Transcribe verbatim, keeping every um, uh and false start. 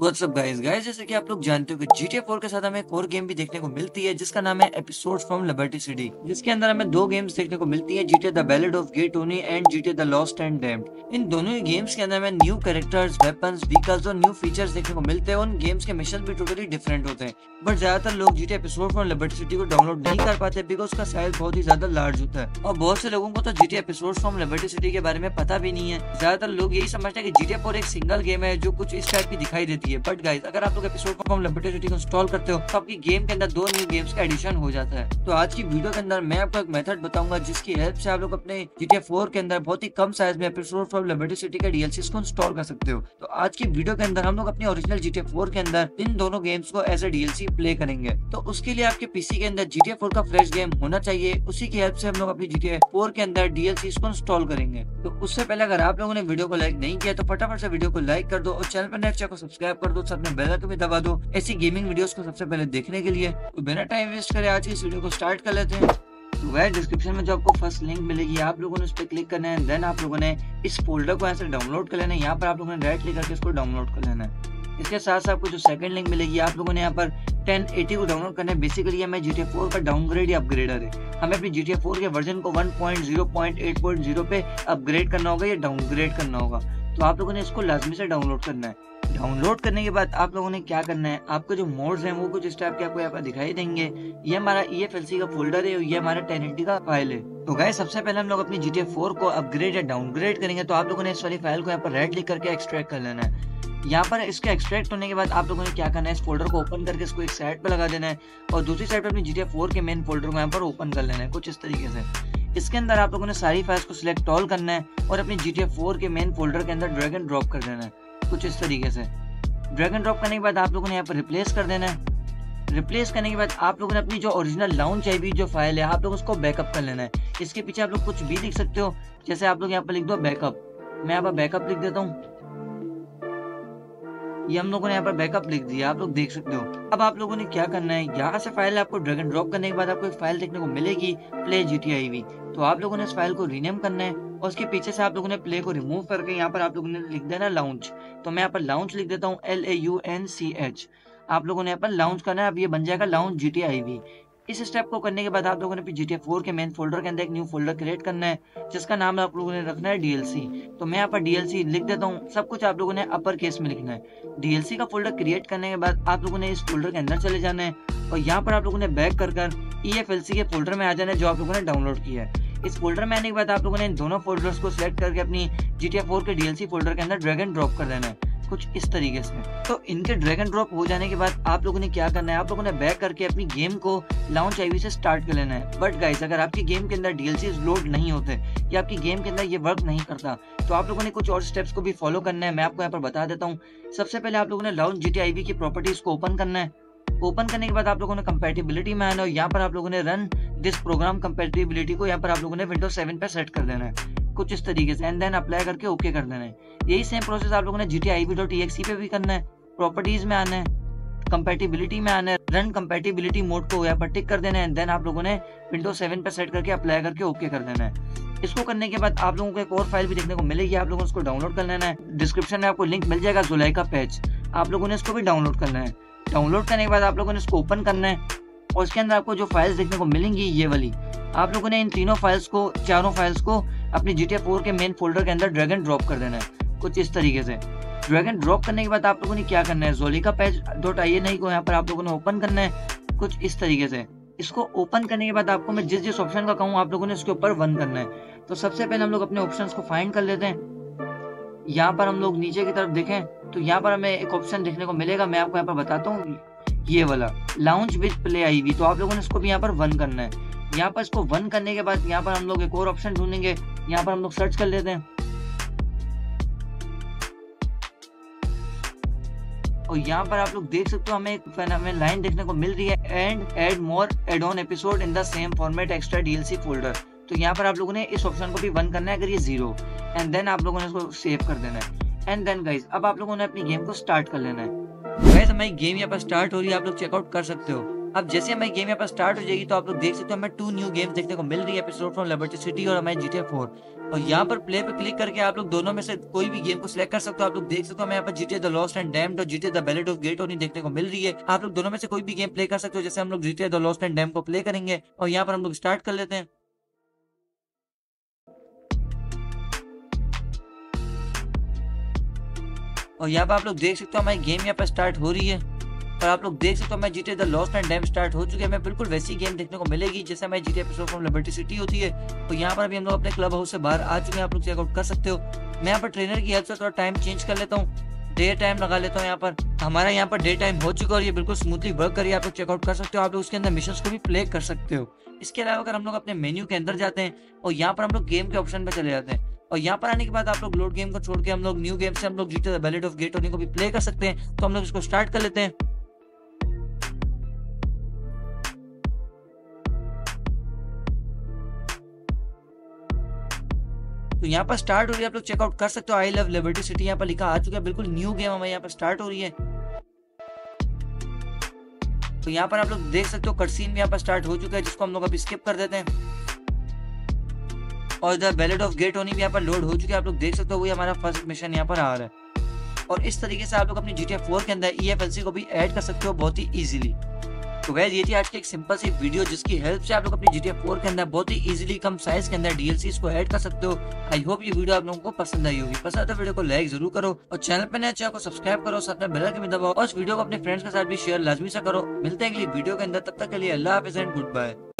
WhatsApp guys guys जैसे कि आप लोग जानते हो कि जी टी ए फोर के साथ हमें एक और गेम भी देखने को मिलती है जिसका नाम है एपिसोड्स फ्रॉम लिबर्टी सिटी, जिसके अंदर हमें दो गेम्स देखने को मिलती है, G T A the ballad of gay Tony and G T A the lost and damned. इन दोनों ही गेम्स के अंदर हमें न्यू कैरेक्टर्स, वेपन्स, व्हीकल्स और न्यू फीचर्स देखने को मिलते हैं। उन गेम्स के मिशन भी टोटली डिफरेंट होते हैं, बट ज्यादातर लोग G T A episode from Liberty City को डाउनलोड नहीं कर पाते बिकॉज उसका साइज बहुत ही ज्यादा लार्ज होता है और बहुत से लोगों को तो G T A episode from Liberty City के बारे में पता भी नहीं है। ज्यादातर लोग यही समझते हैं कि जी टी ए फोर एक सिंगल गेम है जो कुछ इस टाइप की दिखाई देती है, बट गाइस अगर आप लोग एपिसोड फ्रॉम लिबर्टी सिटी को इंस्टॉल करते हो तो आपकी गेम के अंदर दो न्यू गेम्स का एडिशन हो जाता है। तो आज की वीडियो के अंदर मैं आपको एक मेथड बताऊंगा जिसकी हेल्प से आप लोग अपने जी टी ए फोर के अंदर बहुत ही कम साइज में एपिसोड फ्रॉम लिबर्टी सिटी के डी एल सी को इंस्टॉल कर सकते हो। तो आज की वीडियो के अंदर हम लोग अपनी original G T A four के अंदर इन दोनों गेम्स को as a D L C play करेंगे। तो उसके लिए आपके पीसी के अंदर जी टी ए फोर का फ्रेश गेम होना चाहिए, उसी की हेल्प से हम लोग अपनी जी टी ए फोर के अंदर डी एल सी को इंस्टॉल करेंगे। तो उससे पहले अगर आप लोगों ने वीडियो को लाइक नहीं किया तो फटाफट से वीडियो को लाइक कर दो और चैनल पर नए को सब्सक्राइब कर दो, साथ में बेल आइकन भी दबा दो ऐसी गेमिंग वीडियोस को सबसे पहले देखने के लिए। तो बिना टाइम वेस्ट करे आज की इस वीडियो को स्टार्ट कर लेते हैं। तो वह डिस्क्रिप्शन में जो आपको फर्स्ट लिंक मिलेगी आप लोगों ने उस पर क्लिक करना है, देन आप लोगों ने इस फोल्डर को ऐसे डाउनलोड कर लेना है। यहाँ पर आप लोगों ने राइट क्लिक करके इसको डाउनलोड कर लेना है। इसके साथ साथ आपको जो सेकंड लिंक मिलेगी आप लोगों ने यहाँ पर टेन एटी को डाउनलोड करना है। बेसिकली हमें जी टी ए फोर का डाउनग्रेड या अपग्रेडर है, हमें अपनी जी टी ए फोर के वर्जन को one point zero point eight point zero पे अपग्रेड करना होगा या डाउनग्रेड करना होगा। तो आप लोगों ने इसको लाजमी से डाउनलोड करना है। डाउनलोड करने के बाद आप लोगों ने क्या करना है, आपके जो मोड्स हैं वो कुछ इस टाइप के आपको यहाँ पर दिखाई देंगे। ये हमारा ई एफ एल सी का फोल्डर है और ये हमारा टेन एटी का फाइल है। तो गाइस सबसे पहले हम लोग अपनी जी टी ए फोर को अपग्रेड या डाउनग्रेड करेंगे, तो आप लोगों ने इस वाली फाइल को यहाँ पर राइट क्लिक करके एक्सट्रैक्ट कर लेना है। यहाँ पर इसके एक्सट्रैक्ट होने के बाद आप लोगों ने क्या करना है, इस फोल्डर को ओपन करके इसको एक साइड पे लगा देना है और दूसरी साइड पे अपनी जी टी ए फोर के मेन फोल्डर को यहाँ पर ओपन कर लेना है कुछ इस तरीके से। इसके अंदर आप लोगों ने सारी फाइल्स को सिलेक्ट ऑल करना है और अपनी जी टी ए फोर के मेन फोल्डर के अंदर ड्रैग एंड ड्रॉप कर देना है कुछ इस तरीके से। ड्रैग एंड ड्रॉप करने के बाद आप लोगों ने यहाँ पर रिप्लेस कर देना है। रिप्लेस करने के बाद आप लोगों ने अपनी जो ओरिजिनल लाउंच आई हुई जो फाइल है आप लोग उसको बैकअप कर लेना है। इसके पीछे आप लोग कुछ भी लिख सकते हो, जैसे आप लोग यहाँ पर लिख दो बैकअप। मैं यहाँ पर बैकअप लिख देता हूँ, ये हम लोगों ने यहाँ पर बैकअप लिख दिया, आप लोग देख सकते हो। अब आप लोगों ने क्या करना है, यहाँ से फाइल आपको ड्रैग एंड ड्रॉप करने के बाद आपको एक फाइल देखने को मिलेगी play G T I V. तो आप लोगों ने इस फाइल को रीनेम करना है और उसके पीछे से आप लोगों ने प्ले को रिमूव करके यहाँ पर आप लोगों ने लिख देना लाउंच। तो मैं यहाँ पर लाउंच लिख देता हूँ, L A U N C H. आप लोगों ने यहाँ पर लाउंच करना है, अब ये बन जाएगा launch G T I V. इस स्टेप को करने के बाद आप लोगों ने जी टी ए फोर के मेन फोल्डर के अंदर एक न्यू फोल्डर क्रिएट करना है जिसका नाम आप लोगों ने रखना है डी एल सी। तो मैं यहाँ पर डी एल सी लिख देता हूँ, सब कुछ आप लोगों ने अपर केस में लिखना है। डी एल सी का फोल्डर क्रिएट करने के बाद आप लोगों ने इस फोल्डर के अंदर चले जाना है और यहाँ पर आप लोगों ने बैक कर कर ई एफ एल सी के फोल्डर में आ जाना है जो आप लोगों ने डाउनलोड किया है। इस फोल्डर में आने के बाद आप लोगों ने इन दोनों फोल्डर्स को सिलेक्ट करके अपनी जी टी ए फोर के डी एल सी फोल्डर के अंदर ड्रैग एंड ड्रॉप कर देना है कुछ इस तरीके से। तो इनके ड्रैग एंड ड्रॉप हो जाने के बाद आप लोगों ने क्या करना है, आप लोगों ने बैक करके अपनी गेम को लाउंच आई वी से स्टार्ट कर लेना है। बट गाइस अगर आपकी गेम के अंदर डी एल सी लोड नहीं होते या आपकी गेम के अंदर ये वर्क नहीं करता तो आप लोगों ने कुछ और स्टेप्स को भी फॉलो करना है। मैं आपको यहाँ पर बता देता हूँ। सबसे पहले आप लोगों ने launch G T I V की प्रॉपर्टीज को ओपन करना है। ओपन करने के बाद आप लोगों ने कंपैटिबिलिटी में आना है और यहाँ पर आप लोगों ने रन दिस प्रोग्राम कंपैटिबिलिटी को यहाँ पर आप लोगों ने विंडोज सेवन पे सेट कर देना है कुछ इस तरीके से, एंड देन अप्लाई करके ओके कर देना है। यही सेम प्रोसेस आप लोगों ने G T I V dot E X E पे भी करना है। प्रॉपर्टीज में आना है, कंपैटिबिलिटी में आना है, रन कंपैटिबिलिटी मोड को यहाँ पर टिक कर देना है, एंड देन आप लोगों ने विंडोज सेवन पे सेट करके अप्लाई करके ओके कर देना है। इसको करने के बाद आप लोगों को एक और फाइल भी देखने को मिलेगी, आप लोगों को उसको डाउनलोड कर लेना है। डिस्क्रिप्शन में आपको लिंक मिल जाएगा जुलाइका पैच, आप लोगों ने इसको भी डाउनलोड करना है। डाउनलोड करने के बाद आप लोगों ने इसको ओपन करना है और इसके अंदर आपको जो फाइल्स देखने को मिलेंगी ये वाली, आप लोगों ने इन तीनों फाइल्स को चारों फाइल्स को अपनी जी टी ए फोर के मेन फोल्डर के अंदर ड्रैग एंड ड्रॉप कर देना है कुछ इस तरीके से। ड्रैग एंड ड्रॉप करने के बाद आप लोगों ने क्या करना है, Zolika patch dot I N I को यहाँ पर आप लोगों ने ओपन करना है कुछ इस तरीके से। इसको ओपन करने के बाद आपको मैं जिस जिस ऑप्शन का कहूँ आप लोगों ने इसके ऊपर वन करना है। तो सबसे पहले हम लोग अपने ऑप्शन को फाइंड कर लेते हैं। यहाँ पर हम लोग नीचे की तरफ देखें तो यहाँ पर हमें एक ऑप्शन देखने को मिलेगा, मैं आपको यहाँ पर बताता हूँ, ये वाला launch with play I V. तो आप लोगों ने इसको भी यहाँ पर वन करना है। यहाँ पर इसको वन करने के बाद यहाँ पर हम लोग एक और ऑप्शन ढूंढेंगे, यहाँ पर हम लोग सर्च कर लेते हैं और यहाँ पर आप लोग देख सकते हो हमें एक हमें लाइन देखने को मिल रही है, and add more add on episode in the same format extra D L C folder. तो यहाँ पर आप लोगों ने इस ऑप्शन को भी वन करना है अगर ये जीरो, एंड देन आप लोगों ने इसको सेव कर देना है। एंड देन गाइस अब आप लोगों ने अपनी गेम को स्टार्ट कर लेना है। गाइस हमारी गेम यहाँ पर स्टार्ट हो रही है, आप लोग चेकआउट कर सकते हो। अब जैसे हमारी गेम यहाँ पर स्टार्ट हो जाएगी तो आप लोग देख सकते हो हमें टू न्यू गेम्स देखने को मिल रही है, एपिसोड फ्रॉम लिबर्टी सिटी और हमारे जीटीए फोर। और यहाँ पर प्ले पे क्लिक करके आप लोग दोनों में से कोई भी गेम को सिलेक्ट कर सकते हो। आप लोग देख सकते हो हमें यहाँ पर GTA the lost and damned और GTA the ballad of gay Tony देखने को मिल रही है। आप लोग दोनों में से कोई भी गेम प्ले कर सकते हो। जैसे हम लोग GTA the lost and damned को प्ले करेंगे और यहाँ पर हम लोग स्टार्ट कर लेते हैं। और यहाँ पर आप लोग देख सकते हो हमारी गेम यहाँ पर स्टार्ट हो रही है और आप लोग देख सकते हो हमारी GTA the lost and damned start हो चुकी है। हमें बिल्कुल वैसी गेम देखने को मिलेगी जैसे हमारी GTA episode from Liberty City होती है। तो यहाँ पर अभी हम लोग अपने क्लब हाउस से बाहर आ चुके हैं, आप लोग चेकआउट कर सकते हो। मैं यहाँ पर ट्रेनर की हेल्प से थोड़ा टाइम चेंज कर लेता हूँ, डे टाइम लगा लेता हूँ। यहाँ पर हमारा यहाँ पर डे टाइम हो चुका है और ये बिल्कुल स्मूथली वर्क करिए, आप लोग चेकआउट कर सकते हो। आप लोग उसके अंदर मिशंस को भी प्ले कर सकते हो। इसके अलावा अगर हम लोग अपने मेन्यू के अंदर जाते हैं और यहाँ पर हम लोग गेम के ऑप्शन पे चले जाते हैं और यहाँ पर आने के बाद आप लोग लोड गेम को छोड़ के हम लोग न्यू गेम से हम लोग GTA the ballad of gay Tony को भी प्ले कर सकते हैं। तो हम लोग इसको स्टार्ट कर लेते हैं। तो यहाँ पर स्टार्ट हो रही है, आप लोग चेकआउट कर सकते हो। आई लव लिबर्टी सिटी यहाँ पर लिखा आ चुका है, बिल्कुल न्यू गेम हमारे यहाँ पर स्टार्ट हो रही है। तो यहाँ पर आप लोग देख सकते हो कटसीन भी यहाँ पर स्टार्ट हो चुका है, जिसको हम लोग अभी स्किप कर देते हैं। और the ballad of gay Tony भी यहाँ पर लोड हो चुकी है, आप लोग देख सकते हो वही हमारा फर्स्ट मिशन यहाँ पर आ रहा है। और इस तरीके से आप लोग अपनी जीटीए फोर के अंदर ईएफएलसी को भी ऐड कर सकते हो बहुत ही इजीली। तो गाइस ये थी आज की एक सिंपल सी वीडियो जिसकी हेल्प से आप लोग अपनी जीटीए फोर के अंदर बहुत ही इजीली कम साइज के अंदर डीएलसीज को ऐड कर सकते हो। आई होप ये वीडियो आप लोगों को पसंद आई होगी। पसंद तो वीडियो को लाइक जरूर करो और चैनल पर नए चैनल को सब्सक्राइब करो, साथ में बेल आइकन भी दबाओ और इस वीडियो को अपने फ्रेंड्स के साथ भी शेयर लाजमी सा करो। मिलते हैं अगली वीडियो के अंदर, तब तक के लिए अल्लाह हाफिज़ एंड गुड बाय।